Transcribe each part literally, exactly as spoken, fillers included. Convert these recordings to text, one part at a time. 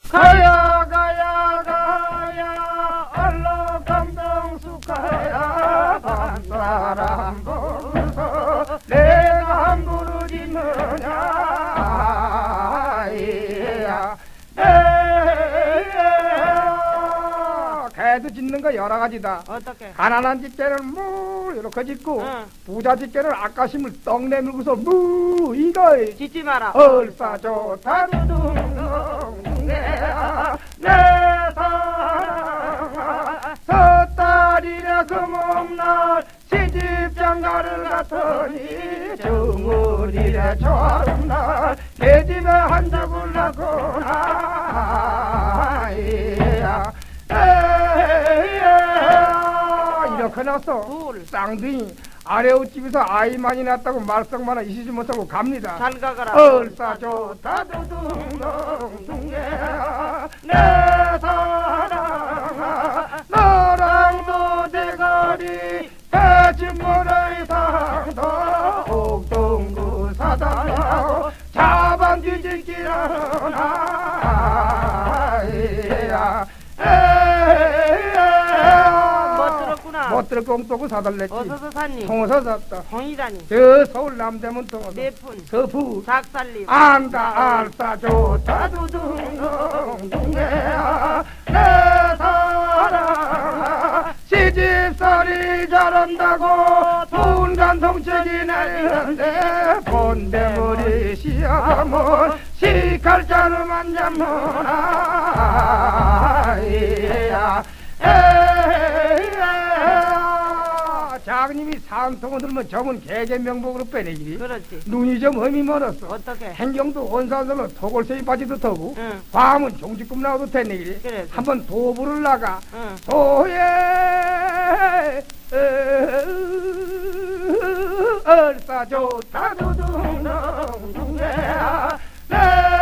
가야 가야 가야 얼른 감정수 가야 밤사람 부르서 내가 안 부르지느냐 이야 개도 짓는 거 여러 가지다. 어떻게? 가난한 집게는 무 이렇게 짓고 응. 부자 집게는 아까심을 떡 내밀고서 무 이거 짓지 마라. 얼싸 좋다 두둥둥둥해야 내 사랑아 섣달이라 금음날 시집장가를 갔더니 정월이라 좋은날 내 집에 한 적을 낳거나 이야 이렇게 나서 둘. 쌍둥이 아래옷집에서 아이 많이 낳았다고 말썽만아 이시지 못하고 갑니다. 잘 가거라. 얼싸 좋다 두둥둥둥해야 내 사랑아 너랑도 대가리 대침문의 상도 옥동구 사당하고 자반 뒤집기라나 이야 못 들었구나. 못 들었고 엉또고 사달랬지. 어서서 샀니? 통어서 샀다. 홍이라니. 저 서울 남대문 통어서 몇 푼? 서부 작살림. 안다 알싸 좋다 두둥둥둥해야 내 사랑아 시집살이 잘한다고 분간 동책이 내리는데 본대머리 시아가면 시칼자루만 잡으나 이야 장님이 산통을 들면 점은 개개명복으로 빼내기리. 그렇지. 눈이 좀 흠이 멀었어. 어떻게? 행경도 온산들로 토골세이 바지도 터고 응. 밤은 종지꿈 나와도 되내기리. 그래서. 한번 도부를 나가. 응. 도예 얼싸 좋다 두둥둥둥해야 내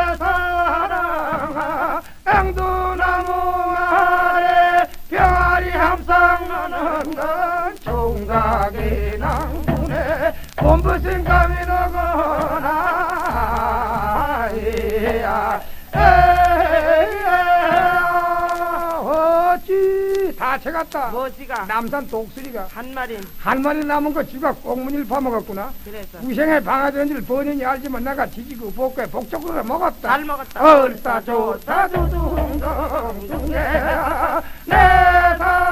사랑아 앵두나무 아래 병아리 함상 나는 건 총각이 낭군에 몸부신감이 나거나 이야 어찌 다 채갔다. 뭐지가? 남산 독수리가 한 마리. 한 마리 남은 거 쥐가 꽁무니를 파먹었구나. 그래서. 우생에 방아되는 줄 본인이 알지만 내가 뒤지고 복에 복적으로 먹었다. 잘 먹었다. 얼싸 좋다 두둥둥둥해 내 사